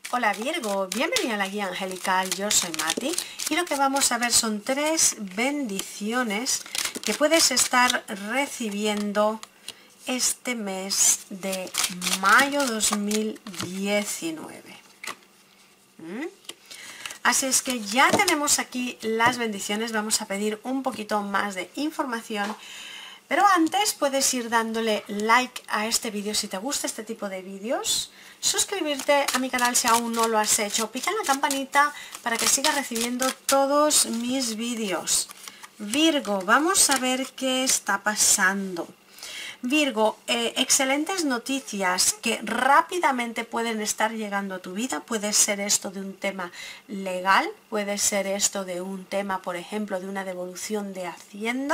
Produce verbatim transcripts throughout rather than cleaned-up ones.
Hola Virgo, bienvenida a la guía angelical, yo soy Mati y lo que vamos a ver son tres bendiciones que puedes estar recibiendo este mes de mayo dos mil diecinueve. ¿Mm? Así es que ya tenemos aquí las bendiciones, vamos a pedir un poquito más de información. Pero antes puedes ir dándole like a este vídeo si te gusta este tipo de vídeos, suscribirte a mi canal si aún no lo has hecho, pica en la campanita para que sigas recibiendo todos mis vídeos. Virgo, vamos a ver qué está pasando. Virgo, eh, excelentes noticias que rápidamente pueden estar llegando a tu vida. Puede ser esto de un tema legal, puede ser esto de un tema, por ejemplo, de una devolución de Hacienda.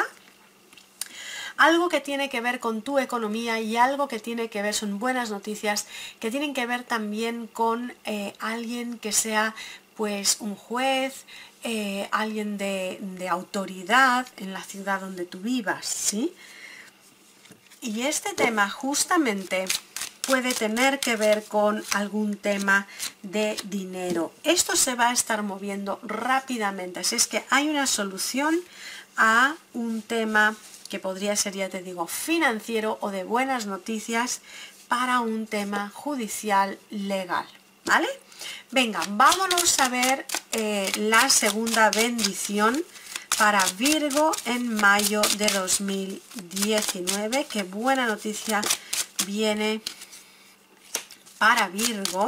Algo que tiene que ver con tu economía y algo que tiene que ver, son buenas noticias, que tienen que ver también con eh, alguien que sea pues un juez, eh, alguien de, de autoridad en la ciudad donde tú vivas, ¿sí? Y este tema justamente puede tener que ver con algún tema de dinero. Esto se va a estar moviendo rápidamente, así es que hay una solución a un tema que podría ser, ya te digo, financiero o de buenas noticias para un tema judicial legal, ¿vale? Venga, vámonos a ver eh, la segunda bendición para Virgo en mayo de dos mil diecinueve. Qué buena noticia viene para Virgo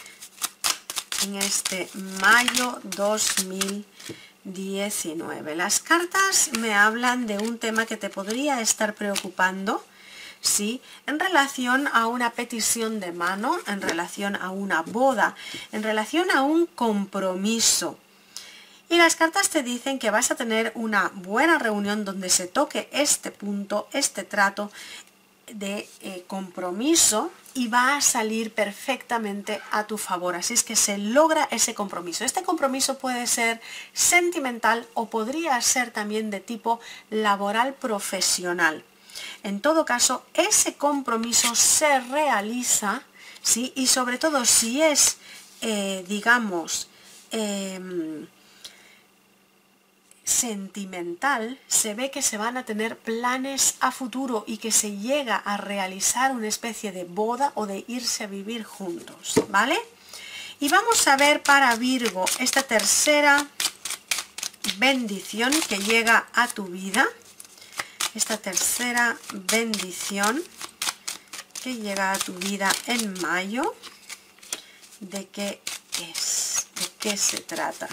en este mayo dos mil diecinueve. Las cartas me hablan de un tema que te podría estar preocupando, ¿sí? En relación a una petición de mano, en relación a una boda, en relación a un compromiso. Y las cartas te dicen que vas a tener una buena reunión donde se toque este punto, este trato de eh, compromiso, y va a salir perfectamente a tu favor. Así es que se logra ese compromiso. Este compromiso puede ser sentimental o podría ser también de tipo laboral profesional. En todo caso, ese compromiso se realiza, ¿sí? Y sobre todo si es, eh, digamos, eh, sentimental, se ve que se van a tener planes a futuro y que se llega a realizar una especie de boda o de irse a vivir juntos, ¿vale? Y vamos a ver para Virgo esta tercera bendición que llega a tu vida, esta tercera bendición que llega a tu vida en mayo. ¿De qué es? ¿De qué se trata?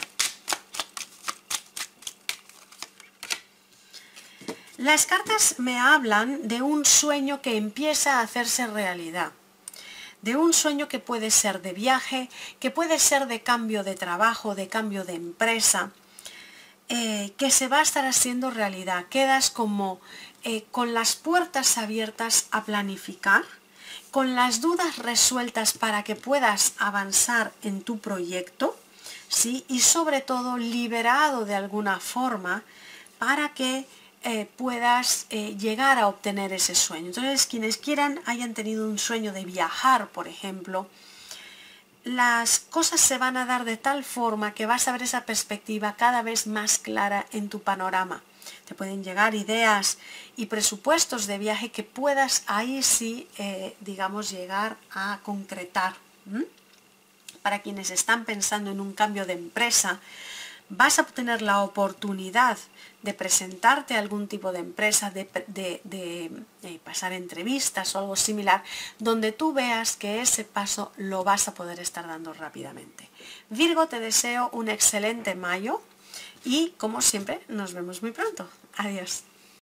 Las cartas me hablan de un sueño que empieza a hacerse realidad, de un sueño que puede ser de viaje, que puede ser de cambio de trabajo, de cambio de empresa, eh, que se va a estar haciendo realidad. Quedas como eh, con las puertas abiertas a planificar, con las dudas resueltas para que puedas avanzar en tu proyecto, ¿sí? Y sobre todo liberado de alguna forma para que Eh, puedas eh, llegar a obtener ese sueño. Entonces, quienes quieran, hayan tenido un sueño de viajar, por ejemplo, las cosas se van a dar de tal forma que vas a ver esa perspectiva cada vez más clara en tu panorama. Te pueden llegar ideas y presupuestos de viaje que puedas ahí sí, eh, digamos, llegar a concretar. ¿Mm? Para quienes están pensando en un cambio de empresa, vas a tener la oportunidad de presentarte a algún tipo de empresa, de, de, de, de pasar entrevistas o algo similar, donde tú veas que ese paso lo vas a poder estar dando rápidamente. Virgo, te deseo un excelente mayo y, como siempre, nos vemos muy pronto. Adiós.